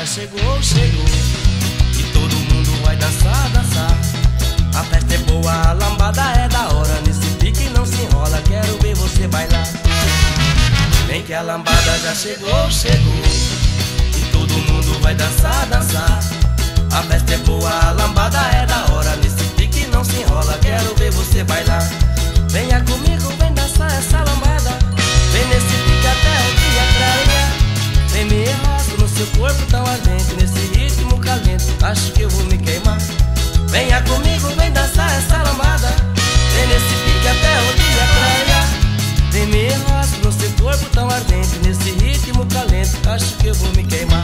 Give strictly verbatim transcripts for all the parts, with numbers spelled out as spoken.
chegou, chegou, e todo mundo vai dançar, dançar. A festa é boa, a lambada é da hora. Nesse pique não se enrola, quero ver você bailar. Vem que a lambada já chegou, chegou, e todo mundo vai dançar, dançar. A festa é boa, a lambada é da hora. Nesse pique não se enrola, quero ver você bailar. Venha comigo, vem dançar essa lambada. Vem nesse pique até o dia clarear. Vem me enrosco no seu corpo tão ardente, nesse ritmo calente, acho que eu vou me queimar. Venha comigo, vem dançar essa lambada. Vem nesse pique até o dia clarear. Vem me enrosco no seu corpo tão ardente, nesse ritmo calente, acho que eu vou me queimar.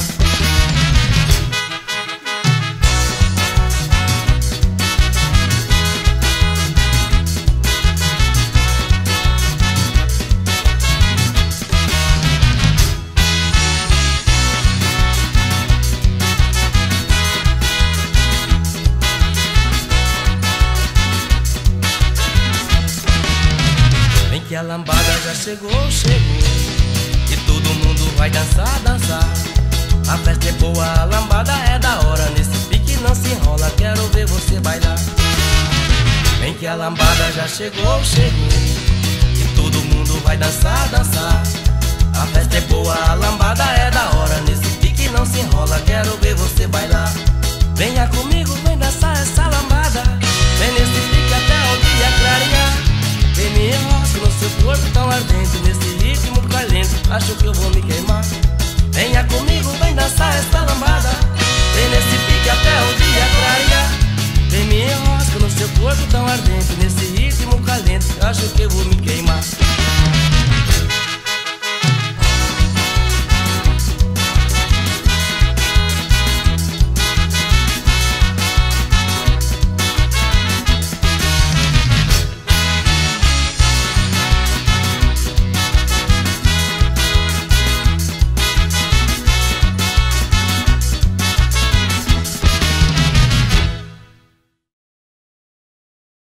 Que a lambada já chegou, chegou, e todo mundo vai dançar, dançar. A festa é boa, a lambada é da hora. Nesse pique não se enrola, quero ver você bailar. Vem que a lambada já chegou, chegou, e todo mundo vai dançar, dançar. A festa é boa, a lambada é da hora. Nesse pique não se enrola, quero ver você bailar. Venha comigo, vem dançar essa lambada.